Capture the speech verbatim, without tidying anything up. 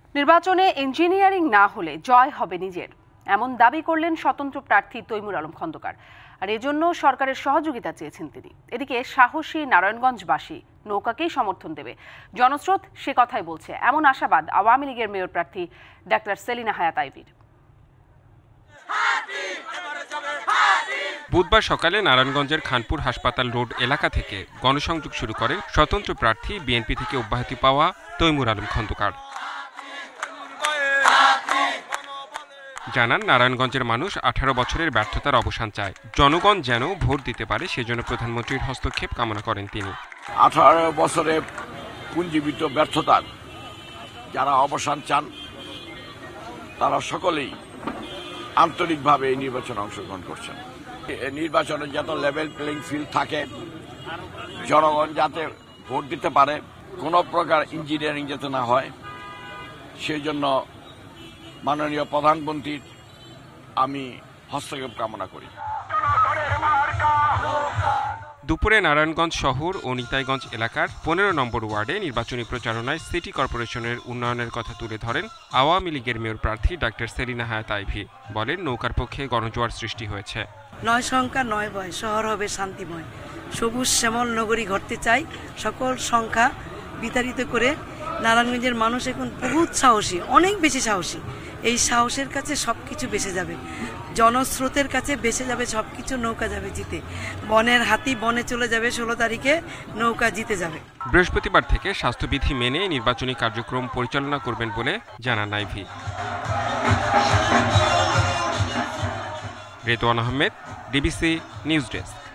নির্বাচনে ইঞ্জিনিয়ারিং না হলে জয় হবে নিজের, এমন দাবি করলেন স্বতন্ত্র প্রার্থী তৈমুর আলম খন্দকার। আর এজন্য সরকারের সহযোগিতা চেয়েছেন তিনি। এদিকে সাহসী নারায়ণগঞ্জবাসী নৌকাকেই সমর্থন দেবে, জনস্রোত সে কথাই বলছে, এমন আশাবাদ আওয়ামী লীগের মেয়র প্রার্থী ডাক্তার সেলিনা হায়াত আইভীর। বুধবার সকালে নারায়ণগঞ্জের খানপুর হাসপাতাল রোড এলাকা থেকে গণসংযোগ শুরু করেন স্বতন্ত্র প্রার্থী বিএনপি থেকে অব্যাহতি পাওয়া তৈমুর আলম খন্দকার। জানান, নারায়ণগঞ্জের মানুষ আঠারো বছরের ব্যর্থতার অবসান চায়, জনগণ যেন ভোট দিতে পারে সেজন্য প্রধানমন্ত্রীর হস্তক্ষেপ কামনা করেন তিনি। আঠারো বছরে পুঞ্জীবিত ব্যর্থতার যারা অবসান চান তারা সকলেই আন্তরিকভাবে এই নির্বাচনে অংশগ্রহণ করছেন। নির্বাচনে যাতে লেভেল প্লেইং ফিল্ড থাকে, জনগণ যাতে ভোট দিতে পারে, কোনো প্রকার ইঞ্জিনিয়ারিং যাতে না হয়, সেই জন্য মাননীয় প্রধানমন্ত্রীর আমি হস্তক্ষেপ কামনা করি। দুপুরে নারায়ণগঞ্জ শহর ও নিতাইগঞ্জ এলাকার পনেরো নম্বর ওয়ার্ডে নির্বাচনী প্রচারণায় সিটি কর্পোরেশনের উন্নয়নের কথা তুলে ধরেন আওয়ামী লীগের মেয়র প্রার্থী ডাক্তার সেলিনা হায়াত আইভী। বলেন, নৌকার পক্ষে গণজোয়ার সৃষ্টি হয়েছে। নয় সংখ্যা নয় ভয়, শহর হবে শান্তিময়, সবুজ শ্যামল নগরী ঘটতে চাই, সকল সংখ্যা বিতাড়িত করে নারায়ণগঞ্জের মানুষ এখন বহুত সাহসী, অনেক বেশি সাহসী। এই সাহসের কাছে সবকিছু বেঁচে যাবে, জনস্রোতের কাছে বেঁচে যাবে সবকিছু, নৌকা যাবে জিতে। বনের হাতি বনে চলে যাবে, ষোলো তারিখে নৌকা জিতে যাবে। বৃহস্পতিবার থেকে স্বাস্থ্যবিধি মেনে নির্বাচনী কার্যক্রম পরিচালনা করবেন বলে জানান Ivy. Rezwan Ahmed, DBC news desk.